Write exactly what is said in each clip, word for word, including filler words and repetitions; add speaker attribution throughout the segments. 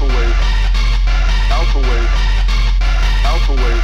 Speaker 1: alpha wave, alpha wave, alpha wave.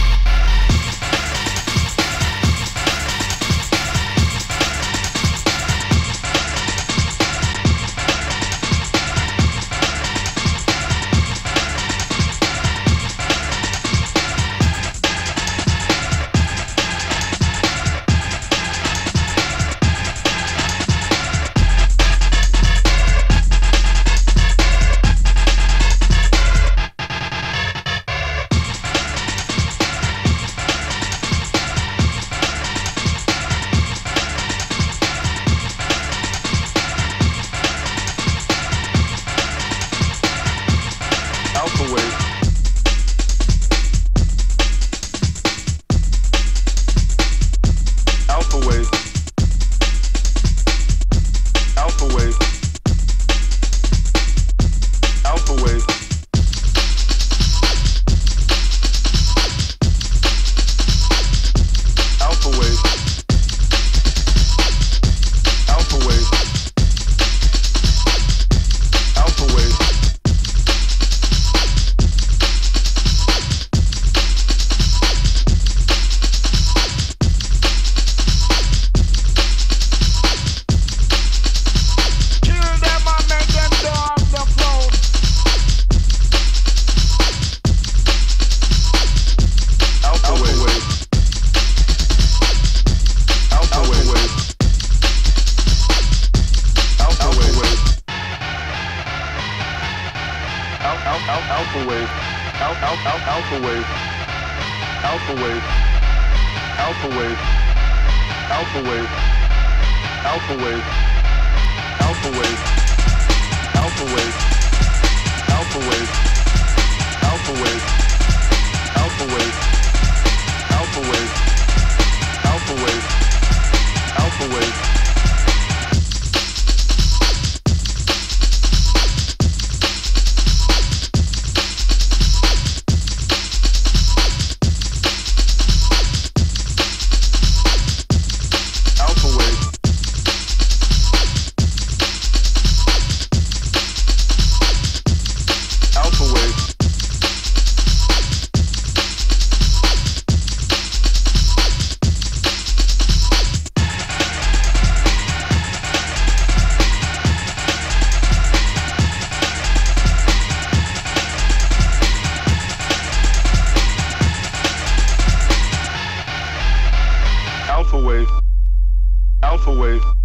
Speaker 1: Alpha wave, alpha wave, alpha wave, alpha wave, alpha wave, alpha wave, alpha wave, alpha wave, alpha wave, alpha wave, alpha wave, alpha wave, alpha wave, alpha wave. Alpha wave, alpha wave.